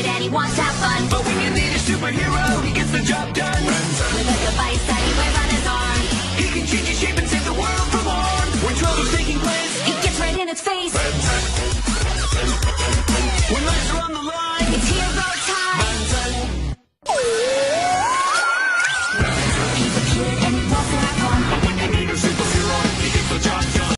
it and he wants to have fun. But when you need a superhero, he gets the job done. With a device that he wears on his arm, He can change his shape and save the world from harm. When trouble's taking place, he gets right in its face. Ben 10.